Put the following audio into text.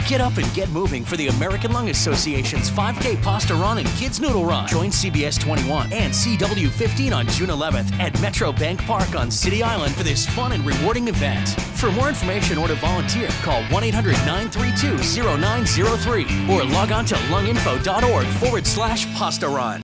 Get up and get moving for the American Lung Association's 5K Pasta Run and Kids Noodle Run. Join CBS 21 and CW15 on June 11th at Metro Bank Park on City Island for this fun and rewarding event. For more information or to volunteer, call 1-800-932-0903 or log on to lunginfo.org/pasta run.